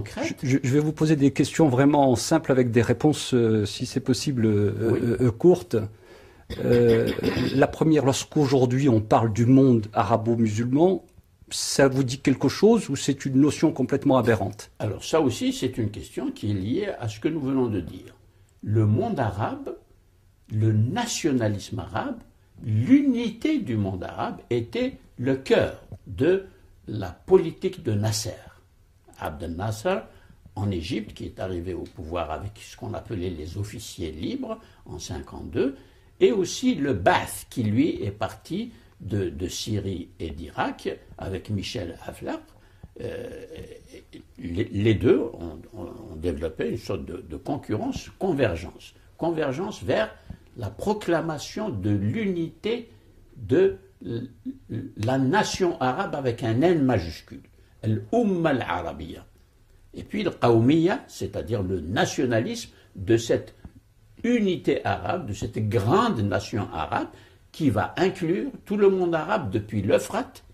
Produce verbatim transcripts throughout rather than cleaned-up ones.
Je, je vais vous poser des questions vraiment simples avec des réponses, euh, si c'est possible, euh, Oui. euh, courtes. Euh, la première, lorsqu'aujourd'hui on parle du monde arabo-musulman, ça vous dit quelque chose ou c'est une notion complètement aberrante? Alors ça aussi, c'est une question qui est liée à ce que nous venons de dire. Le monde arabe, le nationalisme arabe, l'unité du monde arabe était le cœur de la politique de Nasser. Abdel Nasser, en Égypte, qui est arrivé au pouvoir avec ce qu'on appelait les officiers libres en cinquante-deux, et aussi le Ba'ath, qui lui est parti de, de Syrie et d'Irak avec Michel Aflaq. Euh, les, les deux ont, ont, ont développé une sorte de, de concurrence, convergence. Convergence vers la proclamation de l'unité de la nation arabe avec un N majuscule, l'Umma al-Arabiya. Et puis le Qawmiya, c'est-à-dire le nationalisme de cette unité arabe, de cette grande nation arabe qui va inclure tout le monde arabe depuis l'Euphrate,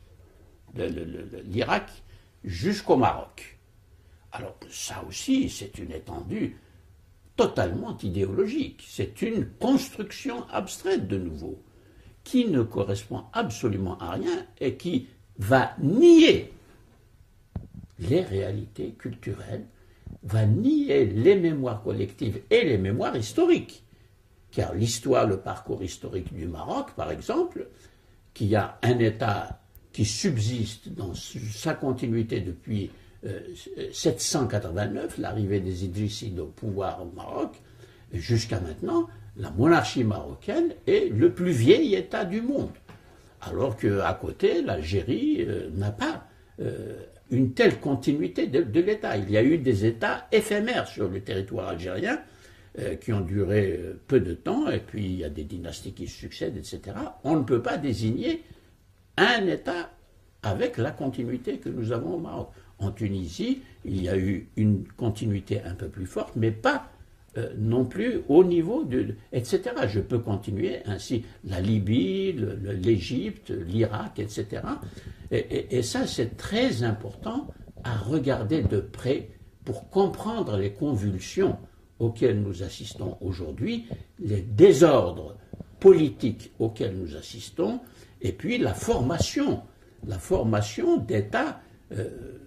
l'Irak, jusqu'au Maroc. Alors ça aussi, c'est une étendue totalement idéologique. C'est une construction abstraite de nouveau, qui ne correspond absolument à rien et qui va nier les réalités culturelles, va nier les mémoires collectives et les mémoires historiques. Car l'histoire, le parcours historique du Maroc, par exemple, qui a un État qui subsiste dans sa continuité depuis euh, sept cent quatre-vingt-neuf, l'arrivée des Idrissides au pouvoir au Maroc, jusqu'à maintenant, la monarchie marocaine est le plus vieil État du monde. Alors qu'à côté, l'Algérie euh, n'a pas euh, une telle continuité de, de l'État. Il y a eu des États éphémères sur le territoire algérien euh, qui ont duré euh, peu de temps, et puis il y a des dynasties qui se succèdent, et cetera. On ne peut pas désigner un État avec la continuité que nous avons au Maroc. En Tunisie, il y a eu une continuité un peu plus forte, mais pas euh, non plus au niveau de... et cetera. Je peux continuer ainsi. La Libye, l'Égypte, l'Irak, et cetera. Et, et, et ça, c'est très important à regarder de près pour comprendre les convulsions auxquelles nous assistons aujourd'hui, les désordres politiques auxquels nous assistons, et puis la formation, la formation d'États, euh,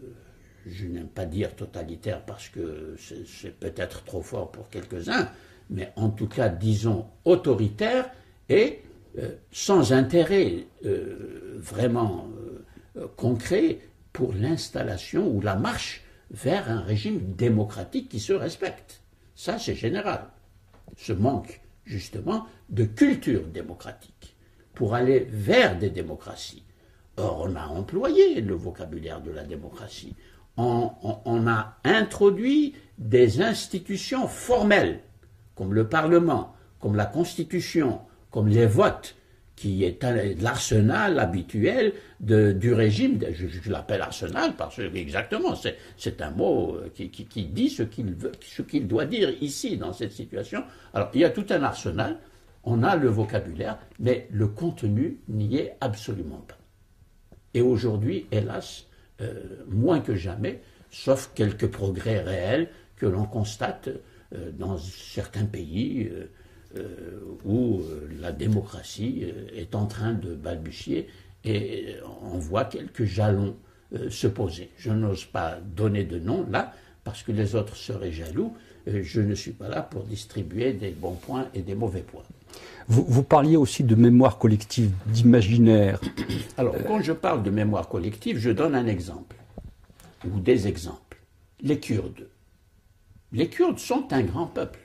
je n'aime pas dire totalitaire parce que c'est peut-être trop fort pour quelques-uns, mais en tout cas, disons, autoritaire et euh, sans intérêt euh, vraiment euh, concret pour l'installation ou la marche vers un régime démocratique qui se respecte. Ça, c'est général. Ce manque, justement, de culture démocratique pour aller vers des démocraties. Or, on a employé le vocabulaire de la démocratie. On, on, on a introduit des institutions formelles, comme le Parlement, comme la Constitution, comme les votes, qui est l'arsenal habituel de, du régime. Je, je l'appelle arsenal parce que, exactement, c'est un mot qui, qui, qui dit ce qu'il veut, ce qu'il doit dire ici, dans cette situation. Alors, il y a tout un arsenal, on a le vocabulaire, mais le contenu n'y est absolument pas. Et aujourd'hui, hélas, euh, moins que jamais, sauf quelques progrès réels que l'on constate euh, dans certains pays euh, euh, où euh, la démocratie euh, est en train de balbutier et on voit quelques jalons euh, se poser. Je n'ose pas donner de nom là parce que les autres seraient jaloux. Euh, je ne suis pas là pour distribuer des bons points et des mauvais points. Vous, vous parliez aussi de mémoire collective, d'imaginaire. Alors, quand je parle de mémoire collective, je donne un exemple, ou des exemples. Les Kurdes. Les Kurdes sont un grand peuple,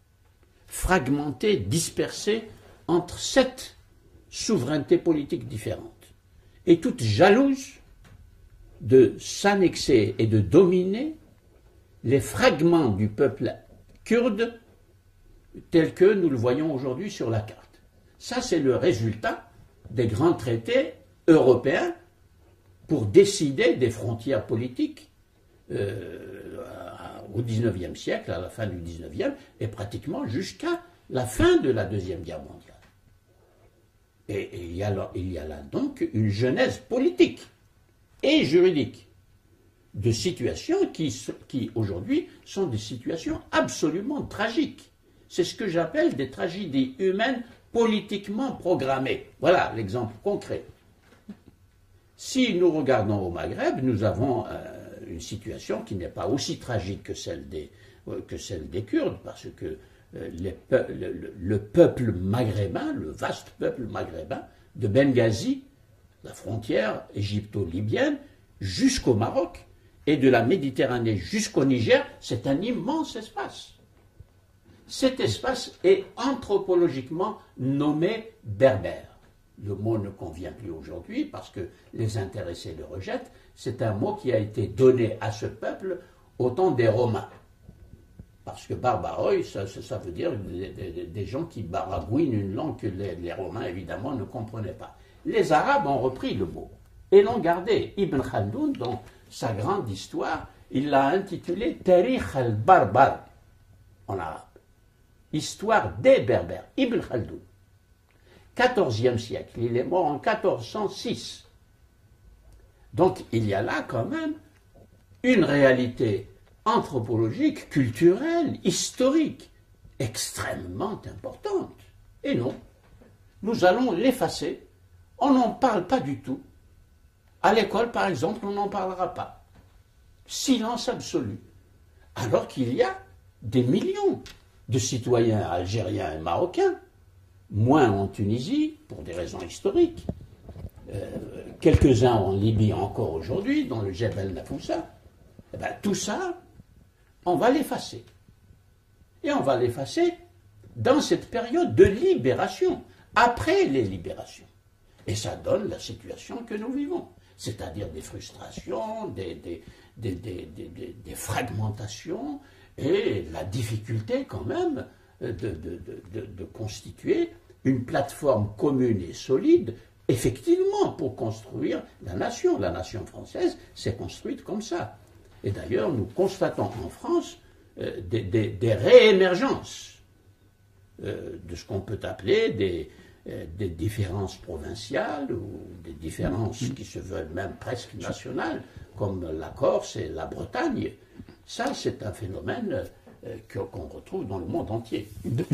fragmenté, dispersé entre sept souverainetés politiques différentes, et toutes jalouses de s'annexer et de dominer les fragments du peuple kurde tel que nous le voyons aujourd'hui sur la carte. Ça, c'est le résultat des grands traités européens pour décider des frontières politiques euh, au dix-neuvième siècle, à la fin du dix-neuvième, et pratiquement jusqu'à la fin de la Deuxième Guerre mondiale. Et, et il, y a là, il y a là donc une genèse politique et juridique. de situations qui, qui aujourd'hui, sont des situations absolument tragiques. C'est ce que j'appelle des tragédies humaines politiquement programmées. Voilà l'exemple concret. Si nous regardons au Maghreb, nous avons euh, une situation qui n'est pas aussi tragique que celle des, euh, que celle des Kurdes, parce que euh, les pe le, le peuple maghrébin, le vaste peuple maghrébin, de Benghazi, la frontière égypto-libyenne, jusqu'au Maroc, et de la Méditerranée jusqu'au Niger, c'est un immense espace. Cet espace est anthropologiquement nommé berbère. Le mot ne convient plus aujourd'hui parce que les intéressés le rejettent. C'est un mot qui a été donné à ce peuple au temps des Romains. Parce que barbaroi, ça, ça veut dire des, des, des gens qui baragouinent une langue que les, les Romains, évidemment, ne comprenaient pas. Les Arabes ont repris le mot et l'ont gardé. Ibn Khaldoun, dans sa grande histoire, il l'a intitulé Tarikh al-Barbar en arabe. Histoire des Berbères. Ibn Khaldoun. quatorzième siècle. Il est mort en quatorze cent six. Donc il y a là quand même une réalité anthropologique, culturelle, historique, extrêmement importante. Et non, nous allons l'effacer. On n'en parle pas du tout. À l'école, par exemple, on n'en parlera pas. Silence absolu. Alors qu'il y a des millions de citoyens algériens et marocains, moins en Tunisie, pour des raisons historiques, euh, quelques-uns en Libye encore aujourd'hui, dans le Jebel Nafoussa. Eh bien, tout ça, on va l'effacer. Et on va l'effacer dans cette période de libération, après les libérations. Et ça donne la situation que nous vivons, c'est-à-dire des frustrations, des, des, des, des, des, des fragmentations et la difficulté quand même de, de, de, de, de constituer une plateforme commune et solide, effectivement, pour construire la nation. La nation française s'est construite comme ça. Et d'ailleurs, nous constatons en France euh, des, des, des réémergences euh, de ce qu'on peut appeler des, euh, des différences provinciales ou des différences qui se veulent même presque nationales, comme la Corse et la Bretagne. Ça, c'est un phénomène euh, qu'on retrouve dans le monde entier.